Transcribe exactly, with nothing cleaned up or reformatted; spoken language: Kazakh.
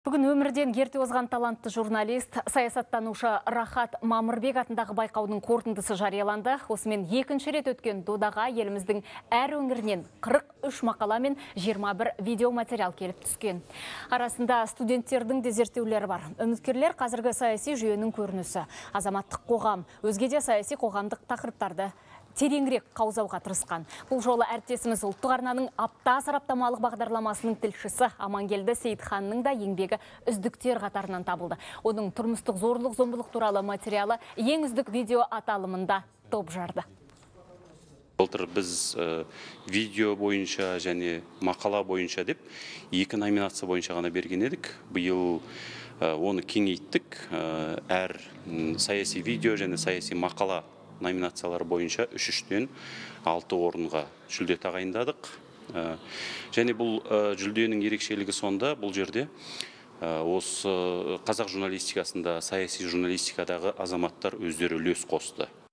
Бүгін өмірден ерте озған талантты журналист, саясаттанушы Рахат Мамырбек атындағы байқаудың қорытындысы жарияланды. Осымен екінші рет өткен додаға еліміздің әр өңірінен қырық үш мақала мен жиырма бір видеоматериал келіп түскен. Арасында студенттердің де зерттеулері бар. Үміткерлер қазіргі саяси жүйенің көрінісі, азаматтық қоғам, өзге де саяси қоғамдық тақырыптарды тереңірек қаузауға тырысқан. Бұл жолы әріптесіміз ұлттық арнаның апта сараптамалық бағдарламасының тілшісі Амангелді Сейітханның да еңбегі үздіктер қатарынан табылды. Оның тұрмыстық зорлық зомбылық туралы материалы ең үздік видео аталымында топ жарды. Былтыр біз видео бойынша және мақала бойынша деп екі номинация бойынша ғана берген едік. Биыл оны кеңейттік. Әр саяси видео және саяси мақала номинациялар бойынша үш-үштен алты орынға жүлде тағайындадық. Және бұл жүлденің ерекшелігі сонда, бұл жерде осы қазақ журналистикасында, саяси журналистикадағы азаматтар өздері үлес қосты.